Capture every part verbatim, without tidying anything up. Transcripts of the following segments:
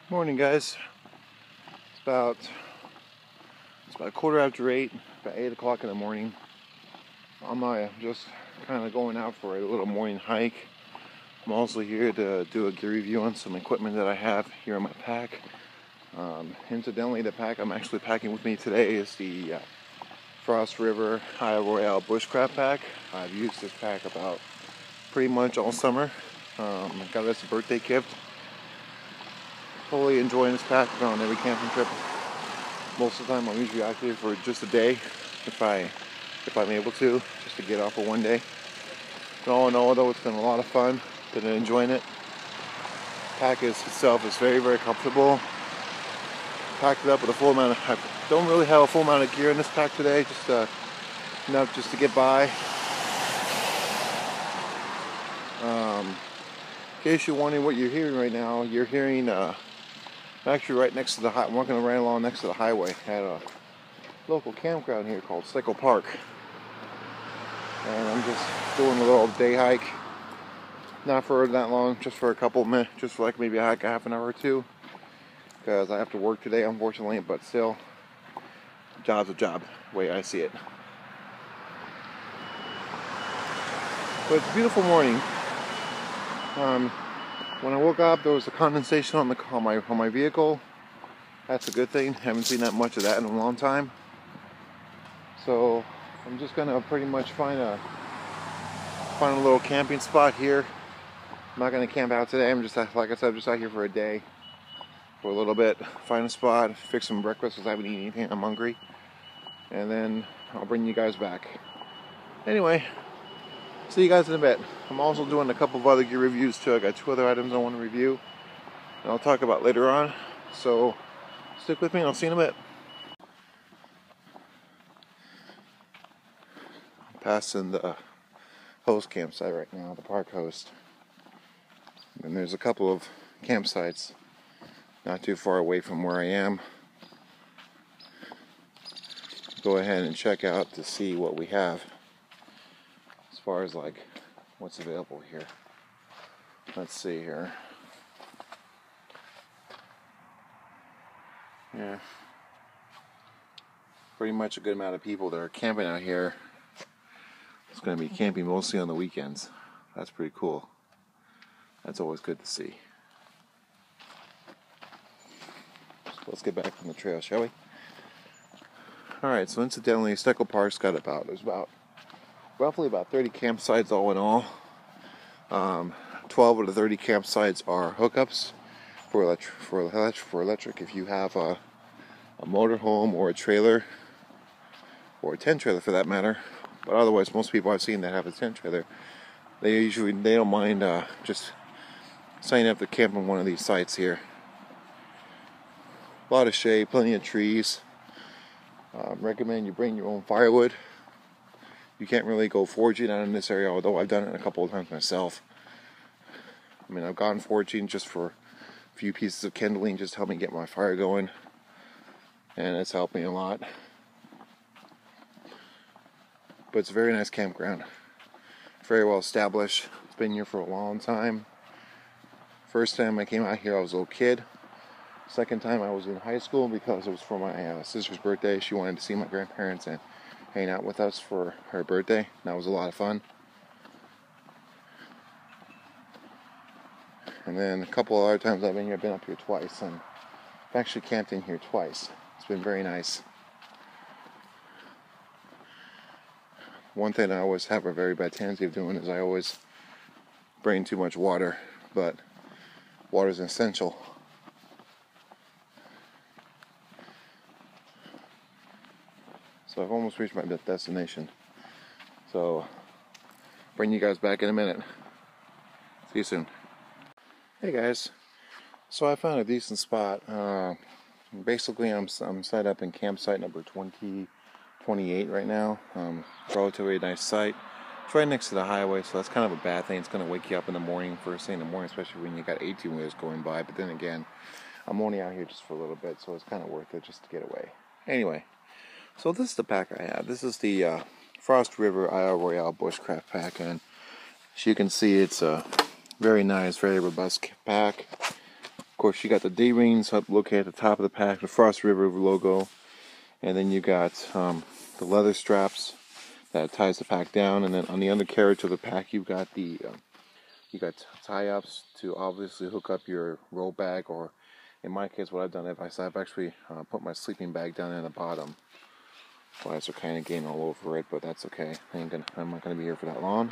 Morning, guys. It's about it's about a quarter after eight, about eight o'clock in the morning. I'm uh, just kind of going out for a little morning hike. I'm also here to do a gear review on some equipment that I have here in my pack. Um, incidentally, the pack I'm actually packing with me today is the uh, Frost River Isle Royale Bushcraft pack. I've used this pack about pretty much all summer. Um, I got it as a birthday gift. Totally enjoying this pack. I've gone on every camping trip. Most of the time I'm usually out here for just a day, if I if I'm able to, just to get off for one day. And all in all, though, it's been a lot of fun. Been enjoying it. Pack is, itself is very, very comfortable. Packed it up with a full amount of. I don't really have a full amount of gear in this pack today, just uh, enough just to get by. Um, in case you're wondering what you're hearing right now, you're hearing. Uh, I'm actually right next to the high, I'm walking right along next to the highway at a local campground here called Steckel Park. And I'm just doing a little day hike. Not for that long, just for a couple of minutes, just for like maybe a hike a half an hour or two. Because I have to work today, unfortunately, but still, job's a job, the way I see it. But it's a beautiful morning. Um, When I woke up, there was a condensation on the on my on my vehicle. That's a good thing. Haven't seen that much of that in a long time. So I'm just gonna pretty much find a find a little camping spot here. I'm not gonna camp out today. I'm just like I said, I'm just out here for a day, for a little bit. Find a spot, fix some breakfast because I haven't eaten anything. I'm hungry, and then I'll bring you guys back. Anyway. See you guys in a bit. I'm also doing a couple of other gear reviews too. I got two other items I want to review, and I'll talk about later on. So stick with me and I'll see you in a bit. I'm passing the host campsite right now, the park host. And there's a couple of campsites not too far away from where I am. Go ahead and check out to see what we have. As far as like what's available here. Let's see here. Yeah. Pretty much a good amount of people that are camping out here. It's going to be camping mostly on the weekends. That's pretty cool. That's always good to see. So let's get back on the trail, shall we? Alright, so incidentally, Steckel Park's got about, there's about roughly about thirty campsites all in all. Um, twelve of the thirty campsites are hookups for electric. For electric, for electric. If you have a, a motorhome or a trailer, or a tent trailer for that matter, but otherwise, most people I've seen that have a tent trailer, they usually they don't mind uh, just signing up to camp on one of these sites here. A lot of shade, plenty of trees. Um, recommend you bring your own firewood. You can't really go foraging out in this area, although I've done it a couple of times myself. I mean, I've gone foraging just for a few pieces of kindling, just to help me get my fire going. And it's helped me a lot. But it's a very nice campground. Very well established. It's been here for a long time. First time I came out here, I was a little kid. Second time I was in high school because it was for my uh, sister's birthday. She wanted to see my grandparents and hang out with us for her birthday. That was a lot of fun. And then a couple of other times I've been here, I've been up here twice, and I've actually camped in here twice. It's been very nice. One thing I always have a very bad tendency of doing is I always bring too much water, but water is essential. So I've almost reached my destination. So, bring you guys back in a minute. See you soon. Hey guys. So I found a decent spot. Uh, basically, I'm I'm set up in campsite number twenty twenty-eight right now. Um, relatively nice site. It's right next to the highway, so that's kind of a bad thing. It's going to wake you up in the morning, first thing in the morning, especially when you got eighteen wheelers going by. But then again, I'm only out here just for a little bit, so it's kind of worth it just to get away. Anyway. So this is the pack I have. This is the uh, Frost River Isle Royale Bushcraft pack, and as you can see, it's a very nice, very robust pack. Of course, you got the D-rings up located at the top of the pack, the Frost River logo, and then you got um, the leather straps that ties the pack down, and then on the undercarriage of the pack, you've got the uh, you got tie-ups to obviously hook up your roll bag, or in my case, what I've done, is I've actually uh, put my sleeping bag down in the bottom. Flies are kind of getting all over it, but that's okay. I ain't gonna, I'm not going to be here for that long.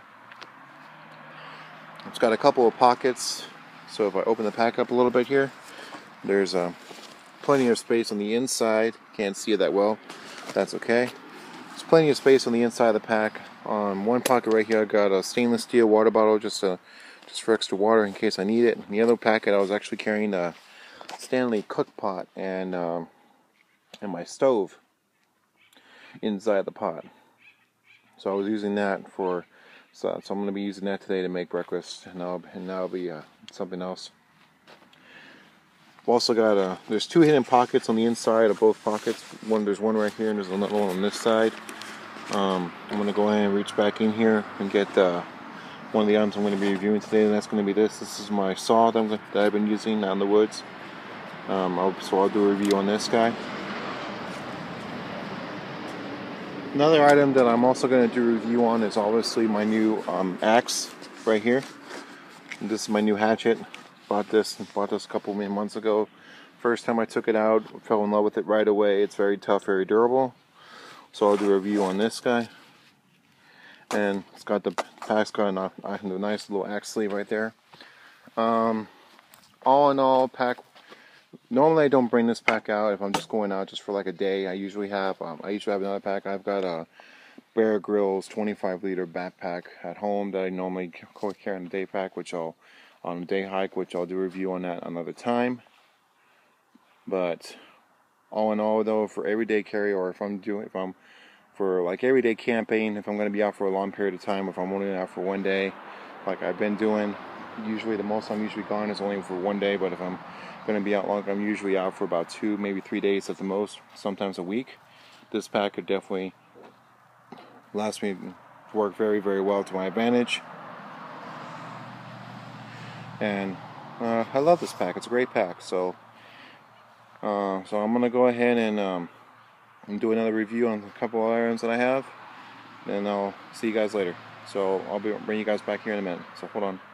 It's got a couple of pockets, so if I open the pack up a little bit here, there's uh, plenty of space on the inside. Can't see it that well. That's okay. There's plenty of space on the inside of the pack. On one pocket right here, I got a stainless steel water bottle, just uh, just for extra water in case I need it. In the other packet, I was actually carrying a Stanley cook pot and um, and my stove inside the pot. So I was using that for, so, so I'm going to be using that today to make breakfast, and that'll, and that'll be uh, something else. I've also got a, there's two hidden pockets on the inside of both pockets. One, there's one right here, and there's another one on this side. Um, I'm going to go ahead and reach back in here and get uh, one of the items I'm going to be reviewing today, and that's going to be this. This is my saw that, I'm, that I've been using out in the woods. Um, I'll, so I'll do a review on this guy. Another item that I'm also going to do a review on is obviously my new um, axe right here. And this is my new hatchet. Bought this bought this a couple of months ago. First time I took it out, fell in love with it right away. It's very tough, very durable. So I'll do a review on this guy. And it's got the pack's got a, a nice little axe sleeve right there. Um, all in all, pack. Normally I don't bring this pack out if I'm just going out just for like a day. I usually have um, I usually have another pack. I've got a Bear Grylls twenty-five liter backpack at home that I normally carry on a day pack, which I'll on a day hike, which I'll do a review on that another time. But all in all, though, for everyday carry, or if I'm doing if I'm for like everyday camping, if I'm going to be out for a long period of time, if I'm only out for one day, like I've been doing, usually the most I'm usually gone is only for one day. But if I'm going to be out long, I'm usually out for about two, maybe three days at the most, sometimes a week. This pack could definitely last me work very, very well to my advantage. And uh, I love this pack. It's a great pack. So, uh, so I'm going to go ahead and, um, and do another review on a couple of items that I have. And I'll see you guys later. So I'll be bring you guys back here in a minute. So hold on.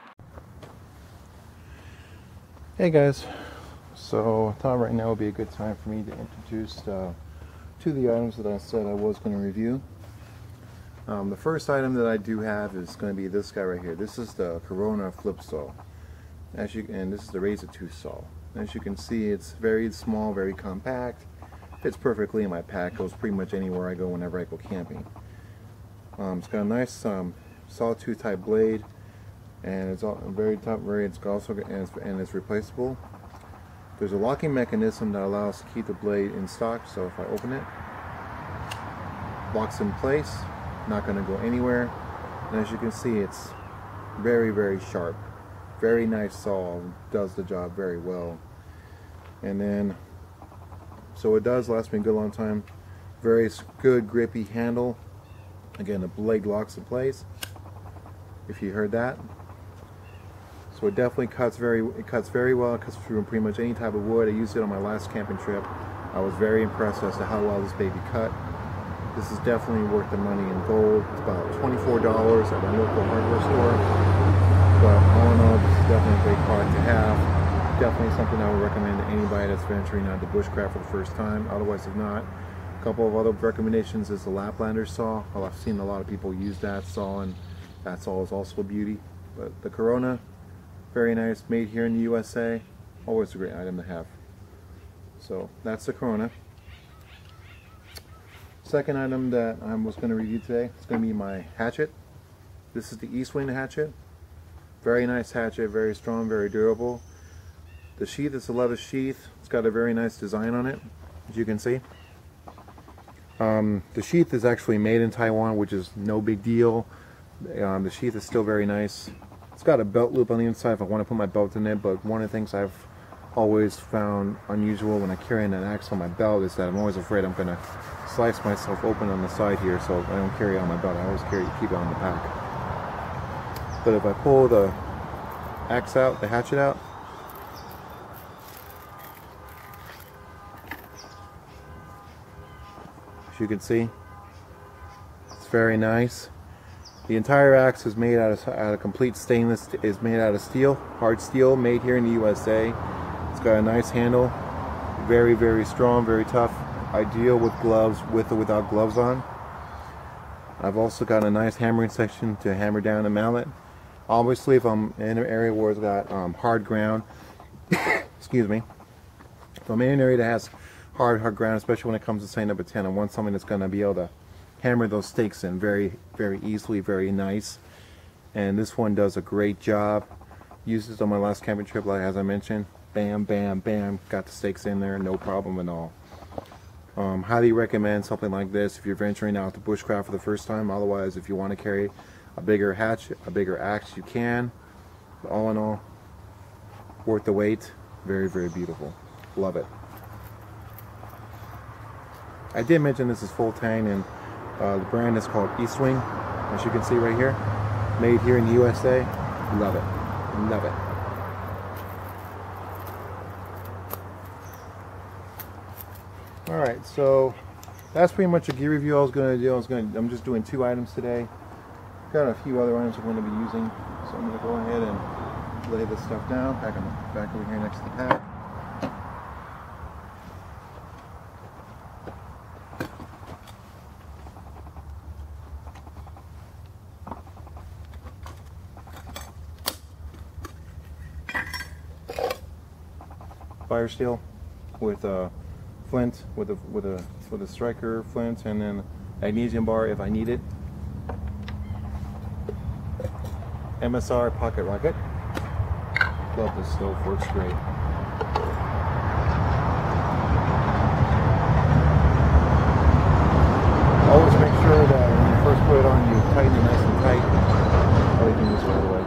Hey guys, so I thought right now would be a good time for me to introduce uh, two of the items that I said I was going to review. Um, the first item that I do have is going to be this guy right here. This is the Corona flip saw. As you and this is the razor tooth saw. As you can see, it's very small, very compact. Fits perfectly in my pack. Goes pretty much anywhere I go whenever I go camping. Um, it's got a nice um, sawtooth type blade. And it's all very tough, very it's also and it's, and it's replaceable. There's a locking mechanism that allows to keep the blade in stock. So if I open it, locks in place, not going to go anywhere. And as you can see, it's very, very sharp, very nice saw, does the job very well. And then, so it does last me a good long time. Very good grippy handle. Again, the blade locks in place. If you heard that. So it definitely cuts very it cuts very well. It cuts through pretty much any type of wood. I used it on my last camping trip. I was very impressed as to how well this baby cut. This is definitely worth the money in gold. It's about twenty-four dollars at my local hardware store. But all in all, this is definitely a great product to have. Definitely something I would recommend to anybody that's venturing out to bushcraft for the first time. Otherwise, if not, a couple of other recommendations is the Laplander saw. Well, I've seen a lot of people use that saw, and that saw is also a beauty. But the Corona, very nice, made here in the U S A. Always a great item to have. So that's the Corona. Second item that I was going to review today is going to be my hatchet. This is the Eastwind hatchet. Very nice hatchet, very strong, very durable. The sheath is a leather sheath. It's got a very nice design on it, as you can see. Um, the sheath is actually made in Taiwan, which is no big deal. Um, the sheath is still very nice. It's got a belt loop on the inside if I want to put my belt in it, but one of the things I've always found unusual when I carry an axe on my belt is that I'm always afraid I'm going to slice myself open on the side here, so I don't carry it on my belt. I always carry keep it on the pack. But if I pull the axe out, the hatchet out, you can see. It's very nice. The entire axe is made out of, out of complete stainless, is made out of steel, hard steel, made here in the U S A. It's got a nice handle, very, very strong, very tough. Ideal with gloves, with or without gloves on. I've also got a nice hammering section to hammer down the mallet. Obviously, if I'm in an area where it's got um, hard ground, excuse me, if I'm in an area that has hard, hard ground, especially when it comes to say number ten, I want something that's going to be able to hammer those stakes in very, very easily, very nice. And this one does a great job. Used this on my last camping trip, like as I mentioned. Bam, bam, bam, got the stakes in there, no problem at all. Um, highly recommend something like this if you're venturing out to bushcraft for the first time. Otherwise, if you want to carry a bigger hatch, a bigger axe, you can. But all in all, worth the wait. Very, very beautiful. Love it. I did mention this is full tang, and uh, the brand is called Eastwing, as you can see right here. Made here in the U S A. Love it. Love it. Alright, so that's pretty much a gear review I was going to do. I was going to, I'm just doing two items today. Got a few other items I'm going to be using, so I'm going to go ahead and lay this stuff down, back, on the, back over here next to the pack. Fire steel with a flint, with a with a with a striker flint, and then magnesium bar if I need it. M S R pocket rocket. Love this stove, works great. Always make sure that when you first put it on, you tighten it nice and tight. Everything this right away.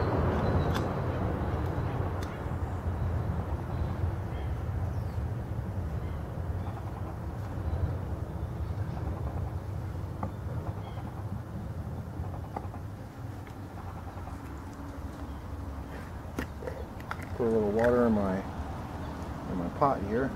Put a little water in my in my pot here.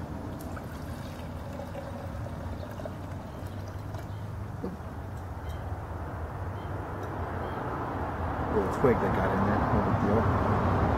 A little twig that got in there, no big deal.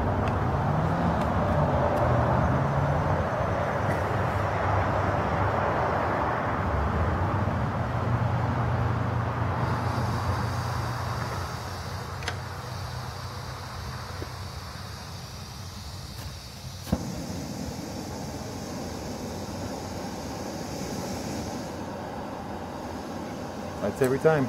That's every time.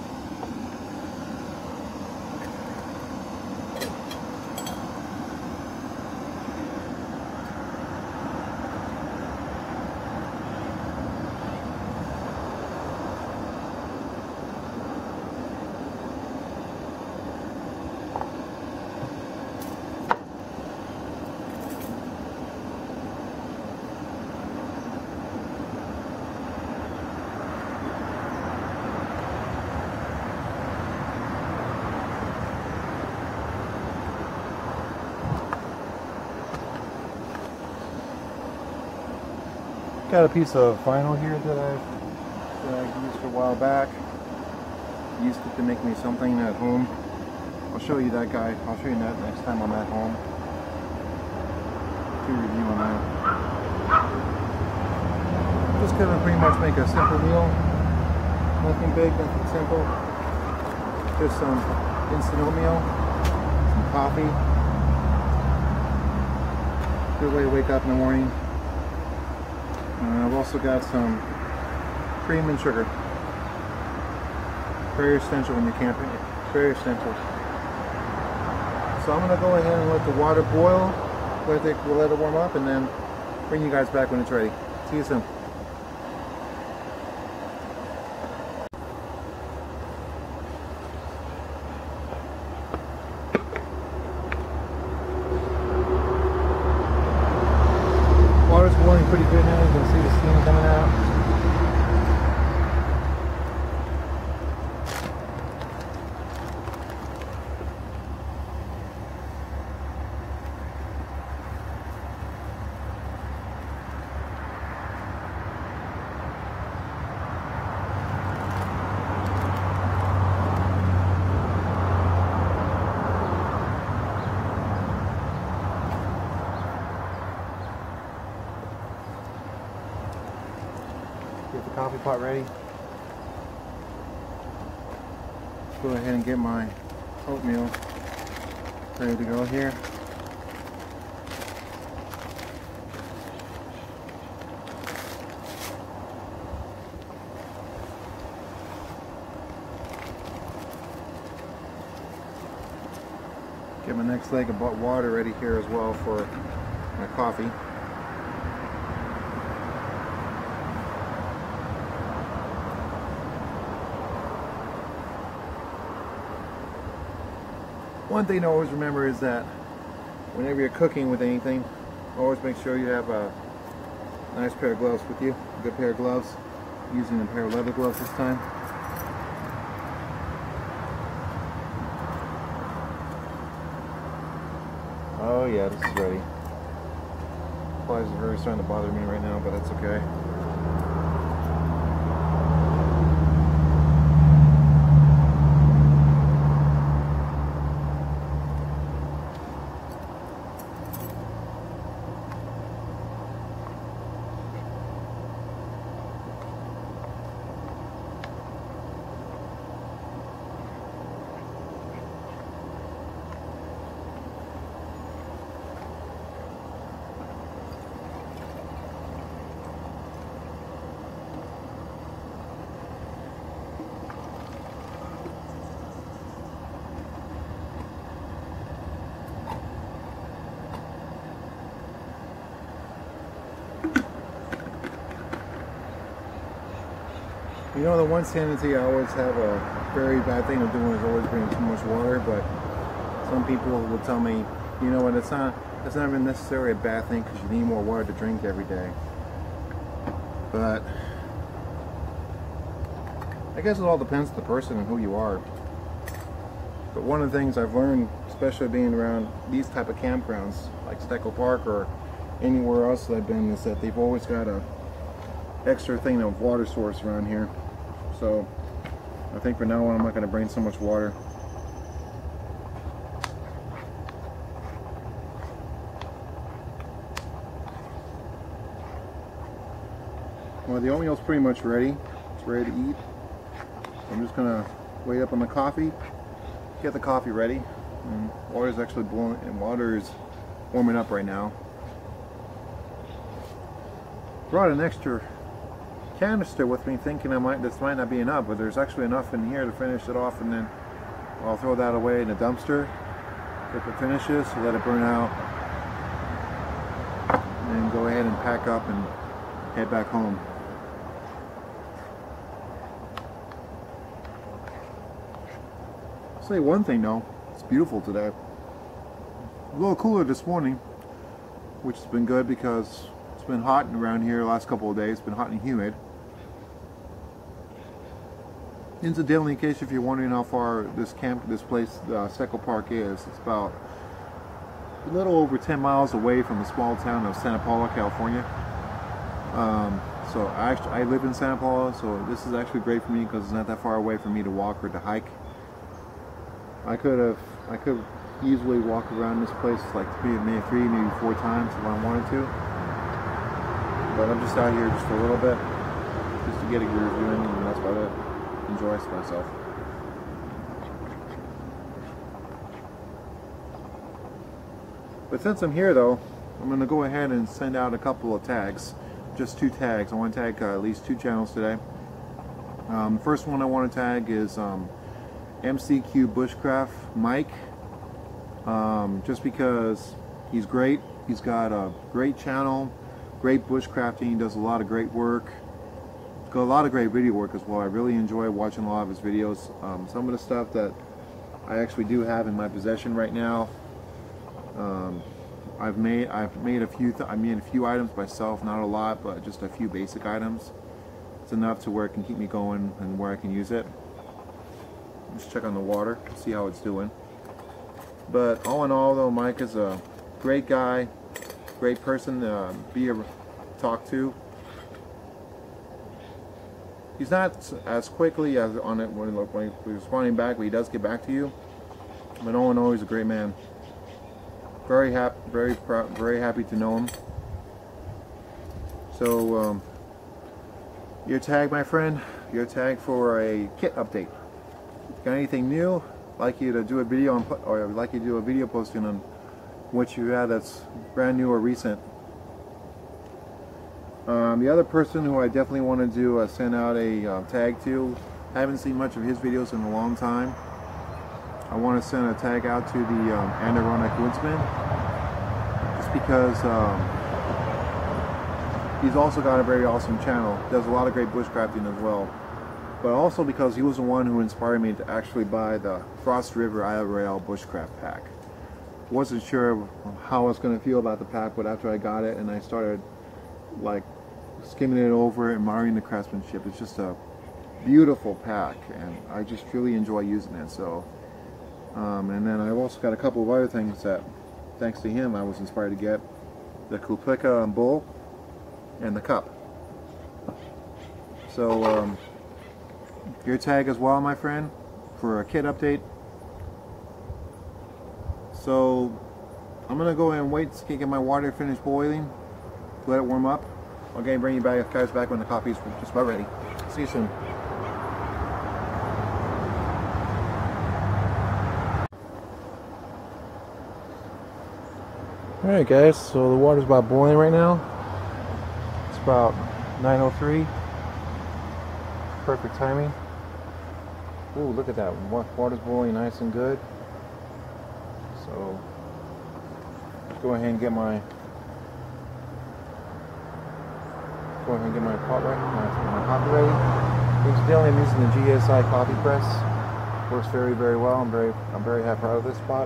Got a piece of vinyl here that I that I used a while back. Used it to make me something at home. I'll show you that guy. I'll show you that next time I'm at home. Do a review on that. Just gonna pretty much make a simple meal. Nothing big, nothing simple. Just some instant oatmeal, some coffee. Good way to wake up in the morning. Uh, I've also got some cream and sugar. Very essential when you're camping. Very essential. So I'm going to go ahead and let the water boil. Let it, we'll let it warm up and then bring you guys back when it's ready. See you soon. Water's boiling pretty good now. You can see the steam coming out. Get the coffee pot ready. Go ahead and get my oatmeal ready to go here. Get my next leg of water ready here as well for my coffee. One thing to always remember is that whenever you're cooking with anything, always make sure you have a nice pair of gloves with you, a good pair of gloves. I'm using a pair of leather gloves this time. Oh yeah, this is ready. Flies are very starting to bother me right now, but that's okay. You know, the one tendency I always have a very bad thing of doing is always bringing too much water, but some people will tell me, you know what, it's not, it's not even necessarily a bad thing because you need more water to drink every day. But I guess it all depends on the person and who you are. But one of the things I've learned, especially being around these type of campgrounds, like Steckel Park or anywhere else that I've been, is that they've always got a extra thing of water source around here. So I think for now on I'm not going to bring so much water. Well, the oatmeal's pretty much ready. It's ready to eat. I'm just going to wait up on the coffee, get the coffee ready. And water is actually blowing, and water is warming up right now. Brought an extra canister with me, thinking I might this might not be enough, but there's actually enough in here to finish it off, and then I'll throw that away in the dumpster if it finishes, so let it burn out, and then go ahead and pack up and head back home. I'll say one thing though, it's beautiful today. A little cooler this morning, which has been good because it's been hot around here the last couple of days. It's been hot and humid. Incidentally, in case if you're wondering how far this camp, this place, uh, Steckel Park is, it's about a little over ten miles away from the small town of Santa Paula, California. Um, so I actually I live in Santa Paula, so this is actually great for me because it's not that far away for me to walk or to hike. I could have, I could easily walk around this place like three, maybe three, maybe four times if I wanted to. But I'm just out here just for a little bit, just to get a groove in, and that's about it. Enjoy myself. But since I'm here though, I'm going to go ahead and send out a couple of tags. Just two tags. I want to tag uh, at least two channels today. Um, the first one I want to tag is um, M C Q Bushcraft Mike. Um, just because he's great. He's got a great channel, great bushcrafting, he does a lot of great work. Got a lot of great video work as well. I really enjoy watching a lot of his videos. Um, some of the stuff that I actually do have in my possession right now, um, I've made I've made a few th I made a few items myself, not a lot, but just a few basic items. It's enough to where it can keep me going and where I can use it. Let's check on the water, see how it's doing. But all in all, though, Mike is a great guy, great person to be a talk to. He's not as quickly as on it when, when he's responding back, but he does get back to you. But all in all, he's a great man. Very happy, very proud, very happy to know him. So, um, Your tag, my friend. Your tag for a kit update. Got anything new? Like you to do a video on, or like you to do a video posting on what you have that's brand new or recent. Um, the other person who I definitely want to do uh, send out a uh, tag to. I haven't seen much of his videos in a long time. I want to send a tag out to the um, Adirondack Woodsman, just because um, he's also got a very awesome channel. Does a lot of great bushcrafting as well. But also because he was the one who inspired me to actually buy the Frost River I R L bushcraft pack. Wasn't sure how I was going to feel about the pack, but after I got it and I started like skimming it over, admiring the craftsmanship, it's just a beautiful pack, and I just really enjoy using it. So, um, and then I've also got a couple of other things that, thanks to him, I was inspired to get: the Kuplika bowl and the cup. So, um, your tag as well, my friend, for a kit update. So, I'm gonna go ahead and wait to get my water finished boiling, let it warm up. Okay, bring you back, guys, back when the coffee's just about ready. See you soon. Alright guys, so the water's about boiling right now. It's about nine oh three. Perfect timing. Ooh, look at that. Water's boiling nice and good. So, let's go ahead and get my go ahead and get my pot ready, my, my coffee ready. Incidentally, I'm using the G S I coffee press. Works very, very well. I'm very I'm very happy proud of this spot.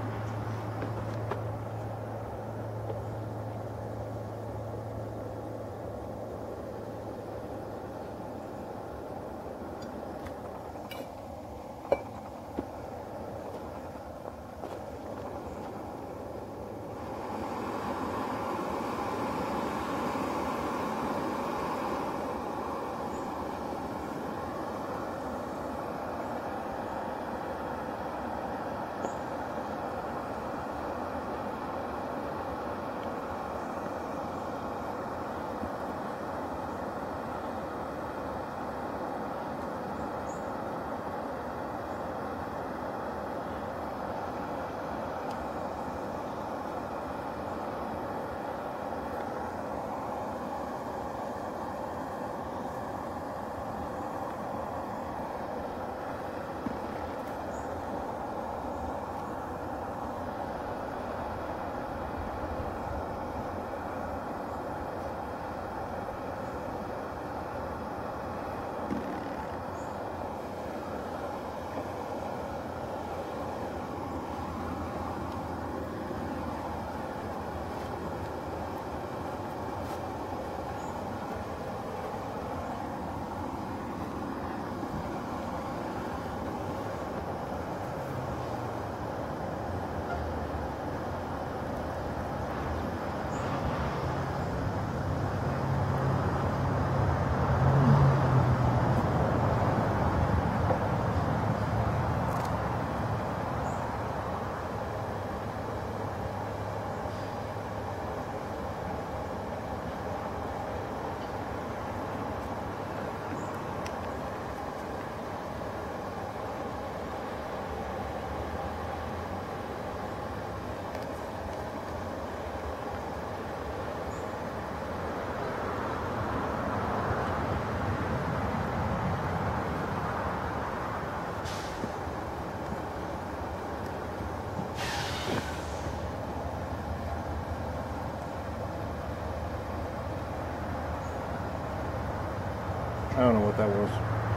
I don't know what that was.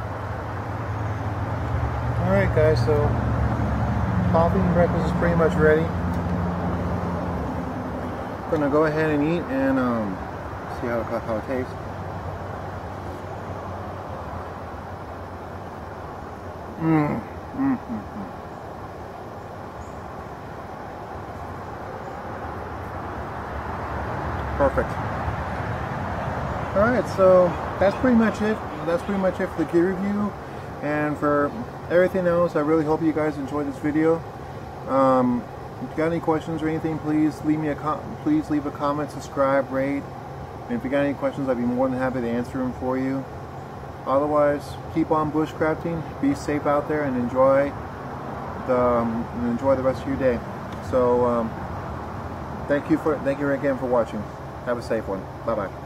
Alright guys, so coffee and breakfast is pretty much ready. I'm gonna go ahead and eat and um, see how, how it tastes. Mmm. Mm, mm, mm. Perfect. Alright, so that's pretty much it. That's pretty much it for the gear review. And for everything else, I really hope you guys enjoyed this video. Um, if you got any questions or anything, please leave me a com please leave a comment, subscribe, rate. And if you got any questions, I'd be more than happy to answer them for you. Otherwise, keep on bushcrafting, be safe out there, and enjoy the um, and enjoy the rest of your day. So um, thank you for thank you again for watching. Have a safe one. Bye bye.